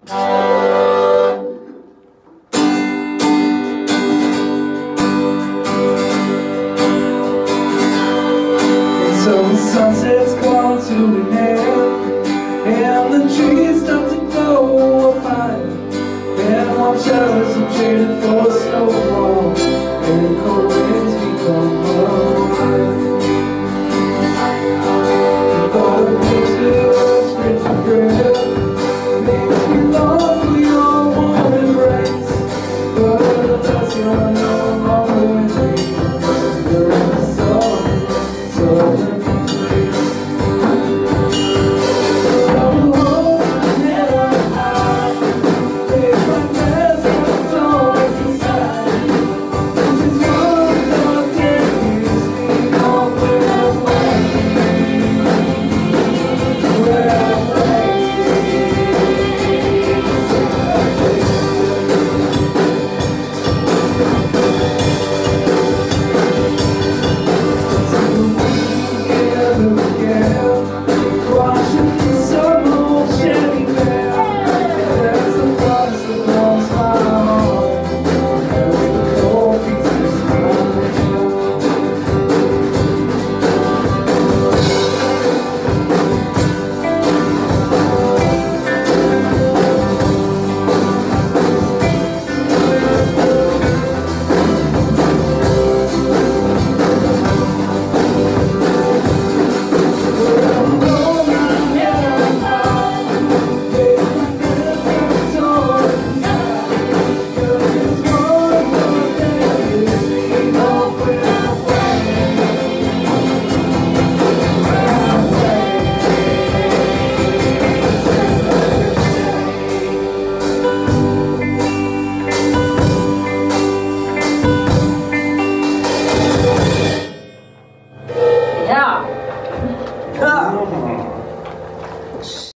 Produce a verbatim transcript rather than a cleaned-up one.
So the sunset's come to an end, and the trees start to glow a fire, and warm showers are traded for a snowfall, and cold winds become alive. The thought of winter's frigid breath makes me long for your warm embrace, but as you're no longer with me, you're in the sun, southern